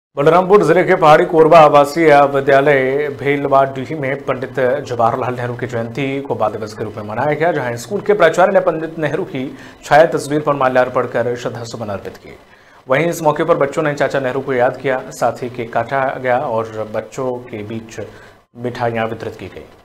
बलरामपुर जिले के पहाड़ी कोरबा आवासीय विद्यालय भेलवाडीह में पंडित जवाहरलाल नेहरू की जयंती को बाल दिवस के रूप में मनाया गया, जहां स्कूल के प्राचार्य ने पंडित नेहरू की छाया तस्वीर पर माल्यार्पण कर श्रद्धासुमन अर्पित किए। वहीं इस मौके पर बच्चों ने चाचा नेहरू को याद किया, साथ ही केक काटा गया और बच्चों के बीच मिठाइयां वितरित की गई।